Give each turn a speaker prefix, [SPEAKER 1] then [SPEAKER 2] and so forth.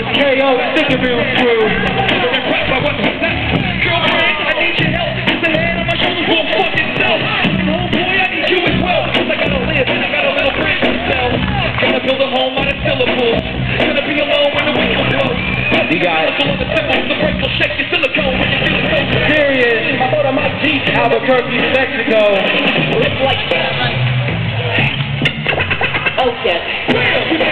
[SPEAKER 1] KO, stick and real crew.
[SPEAKER 2] Girlfriend, I need your help. Just a hand on my shoulders won't fuck itself. And homeboy, I need you as well. Cause I gotta live and I got a little bridge to sell. Gotta build a home out of syllables. Gonna be alone when the whistle blows.
[SPEAKER 1] You got it.
[SPEAKER 2] The temples, the break will shake your silicone when you feel it so
[SPEAKER 1] serious. I thought I might teach Albuquerque, Mexico.
[SPEAKER 3] Looks like that. Oh, yes.